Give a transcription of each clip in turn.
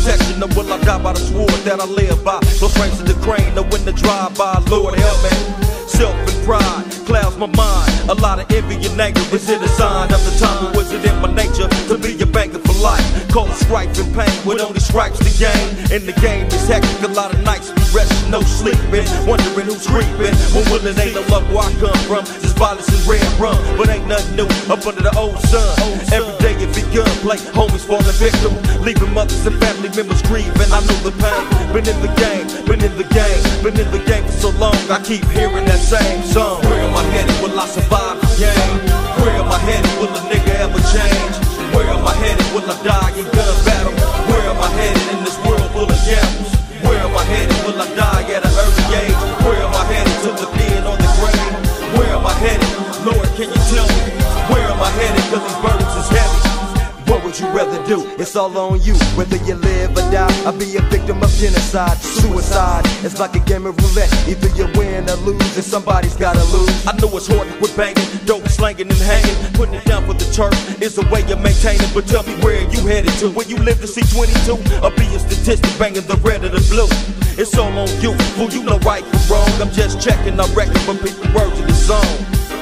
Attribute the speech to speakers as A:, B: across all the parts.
A: protection, or will I die by the sword that I live by? Close range to the crane, know when to drive by. Lord help me. Self and pride clouds my mind. A lot of envy and anger. Is it a sign of the time? Or was it in my nature to be a banker for life? Call strife and pain with only stripes to gain. And the game is hectic. A lot of nights we resting, no sleeping, wondering who's creeping. When will it ain't no love where I come from? Just violence and red rum, but ain't nothing new up under the old sun. Every day it be gunplay, homies falling victim, leaving mothers and family members grieving. I know the pain. Been in the game, been in the game, been in the game for so long. I keep hearing that same song. Where am I headed? Will I survive the game? Where am I headed? Will a nigga ever change? Where am I headed? Will I die in gun battle? Where am I headed in this world full of gambles? Where am I headed? Will I die at an early age? Where am I headed? To the pen or the grave? Where am I headed? Lord, can you tell me? Where am I headed? Cause these burdens is heavy. What would you rather do? It's all on you, whether you live or die. I'll be a victim of genocide, suicide. It's like a game of roulette, either you win or lose, and somebody's gotta lose. I know it's hard with banging, dope slanging and hanging. Putting it down for the turf is a way of maintaining. But tell me, where are you headed to? Where you live to see 22? Or be a statistic banging the red or the blue? It's all on you, fool, you know right from wrong. I'm just checking, I reckon, but pick the words of the song.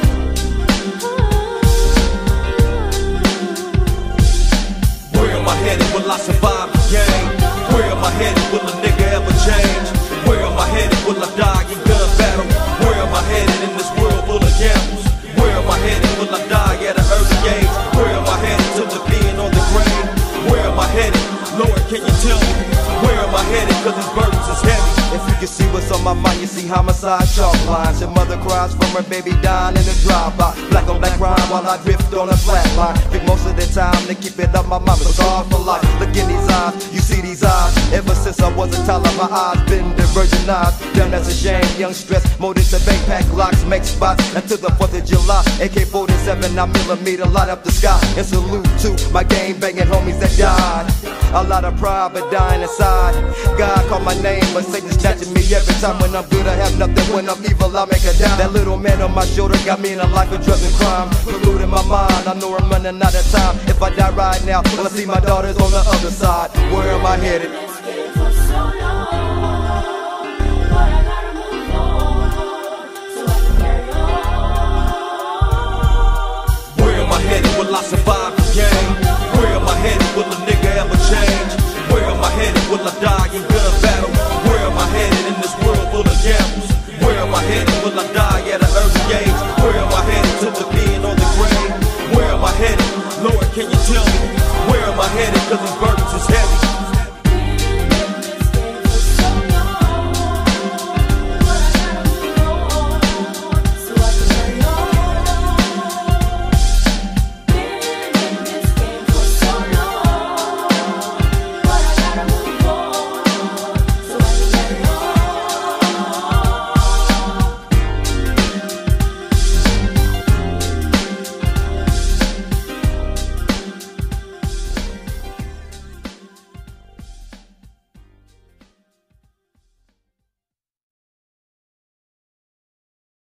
A: Will I survive the game? Where am I headed? Will a nigga ever change? Where am I headed? Will I die in gun battle? Where am I headed in this world full of gambles? Where am I headed? Will I die at an early age? Where am I headed? To the pen or the grave? Where am I headed? Lord, can you tell me? Where am I headed? Cause these burdens is heavy. If you can see what's on my mind, you see homicide chalk lines. Your mother cries from her baby dying in a drive-by. Black on black crime while I drift on a flat line. Think most of the time to keep it up my mind, but scarred for life. Look in these eyes, you see these eyes. Ever since I was a child, my eyes been diversionized. Damn, that's a shame. Young stress, motives to bank pack locks, make spots. Until the 4th of July, AK-47, 9mm, light up the sky. And salute to my game banging homies that died. A lot of pride, but dying inside. God called my name, but Satan's snatching me every time. When I'm good, I have nothing. When I'm evil, I make a dime. That little man on my shoulder got me in a life of drugs and crime. Polluting my mind, I know I'm running out of time. If I die right now, will I see my daughters on the other side? Where am I headed? Where am I headed? Will I survive the game? Where am I headed? Will a nigga ever change? Where am I headed? Will I die in gun battle? Where am I headed in this world full of gambles? Where am I headed? Will I die at an early age? Where am I headed? To the pen or the grave? Where am I headed? Lord, can you tell me? Where am I headed? Cause these